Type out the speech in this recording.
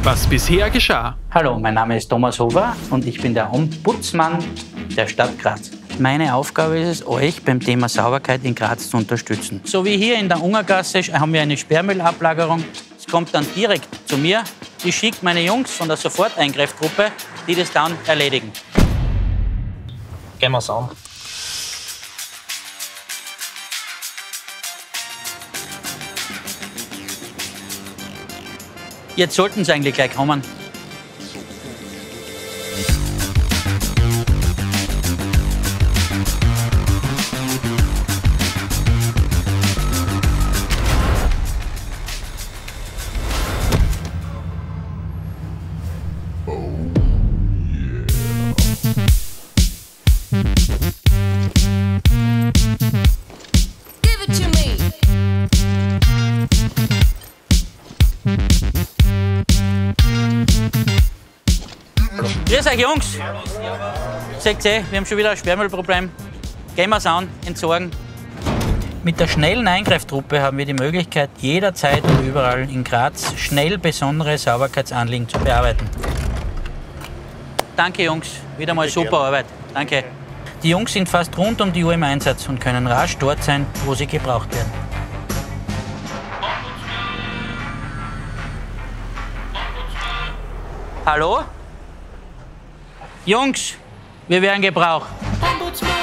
Was bisher geschah. Hallo, mein Name ist Thomas Hofer und ich bin der Ombudsmann der Stadt Graz. Meine Aufgabe ist es, euch beim Thema Sauberkeit in Graz zu unterstützen. So wie hier in der Ungergasse haben wir eine Sperrmüllablagerung. Es kommt dann direkt zu mir. Ich schicke meine Jungs von der Soforteingreiftruppe, die das dann erledigen. Gehen wir's an. Jetzt sollten sie eigentlich gleich kommen. Grüß euch, Jungs! Seht ihr, wir haben schon wieder ein Sperrmüllproblem. Gehen wir es an, entsorgen. Mit der schnellen Eingreiftruppe haben wir die Möglichkeit, jederzeit und überall in Graz schnell besondere Sauberkeitsanliegen zu bearbeiten. Danke, Jungs. Wieder mal super Arbeit. Danke. Die Jungs sind fast rund um die Uhr im Einsatz und können rasch dort sein, wo sie gebraucht werden. Hallo? Jungs, wir werden gebraucht.